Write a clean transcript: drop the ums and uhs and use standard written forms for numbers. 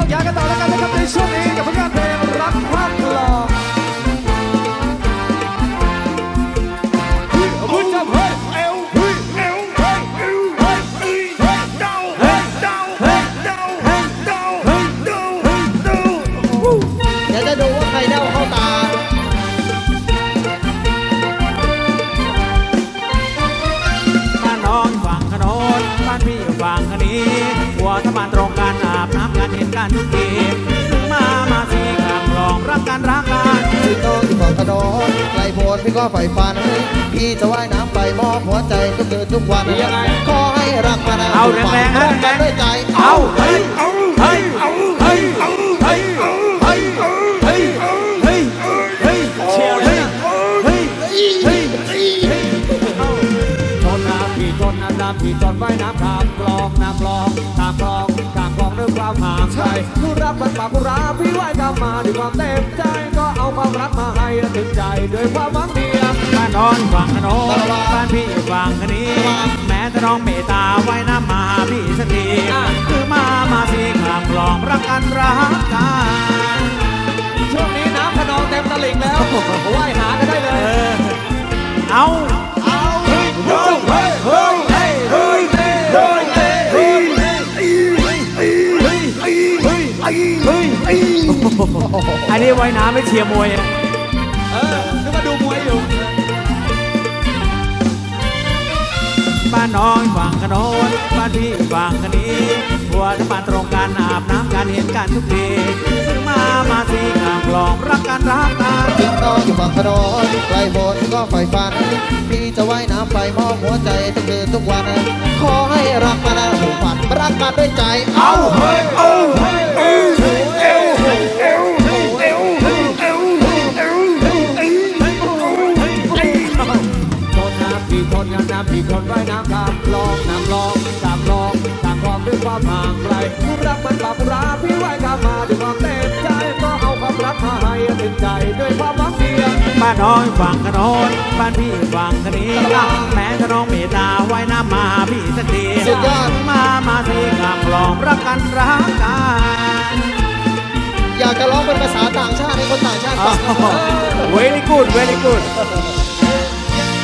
ยากันต่อแล้วกันนะครับในช่วงนี้กับผลงานเพลงรักพลัดหลอกบุญจำเฮ้ยเอวเฮ้ยเอวเฮ้ยเอวเฮ้ยเฮ้ยเฮ้ยเดาเฮ้ยเดาเฮ้ยเดาเฮ้ยเดาเฮ้ยเดาเฮ้ยเดาเดี๋ยวจะดูว่าใครเดาเข้าตาบ้านน้องฝั่งขนนบ้านพี่ฝั่งนี้หัวทะบานตรงกันอาบน้ำกันเห็นกันทุกทีซึ่งมาสีข้างลองรักกันพี่น้องที่ฝั่งขนนไกลโพ้นพี่ก็ใฝ่ฝันพี่จะว่ายน้ำไปมอบหัวใจทุกคืนทุกวันขอให้รักมันเอาแรงๆรักกันด้วยใจเอาเฮ้ยเฮ้ยเฮ้ยเฮ้ยเฮ้ยเฮ้ยเฮ้ยเฮ้ยเชียวเลยเฮ้ยเฮ้ยชนน้ำพี่ชนน้ำพี่ชนว่ายน้ำข้ามคลองน้ำคลองข้ามคลองข้ามคลองด้วยความห่างไกลผู้รักมันปากผู้รักพี่ว่ายกลับมาด้วยความเต็มใจก็เอาความรักมาให้ถึงใจด้วยความหวังดีบ้านนอนฝั่งขนนบ้านพี่ฝั่งนี้แม้จะน้องเมตตาว่ายน้ำมาพี่สักทีคือมาสิข้ามคลองรักกันช่วงนี้น้ำขนองเต็มตลิ่งแล้วว่ายหากันได้เลยเอาเฮ้ยเฮ้ยเฮ้ยเฮ้ยเฮ้ยเฮ้ยเฮ้ยเฮ้ยอันนี้ว่ายน้ำไม่เชียร์มวยนึกว่าดูมวยอยู่บ้านน้องฝั่งขนนบ้านพี่ฝั่งนี้หัวจะบ้านตรงกันอาบน้ำกันเห็นกันทุกทีซึ่งมาสิข้ามคลองรักกันพี่น้องอยู่ฝั่งขนนไกลโพ้นพี่ก็ใฝ่ฝันพี่จะว่ายน้ำไปมอบหัวใจทุกคืนทุกวันขอให้รักมันผูกพันรักกันด้วยใจเอาเฮ้ยเอาเฮ้ยเอวเอวเอวเอวเอวเอวเอวชนน้ำพี่ชนว่ายน้ำข้ามคลองน้ำคลองข้ามคลองข้ามคลองด้วยความห่างไกลผู้รักมันปากผู้รักพี่ว่ายกลับมาด้วยความเต็มใจก็เอาความรักมาให้ถึงใจด้วยความหวังดีบ้านน้องฝั่งขนนบ้านพี่ฝั่งนี้แม้จะน้องเมตตาว่ายน้ำมาพี่สักทีสุดยอดมาสิข้ามคลองรักกันอยากจะร้องเป็นภาษาต่างชาติให้คนต่างชาติฟัง very good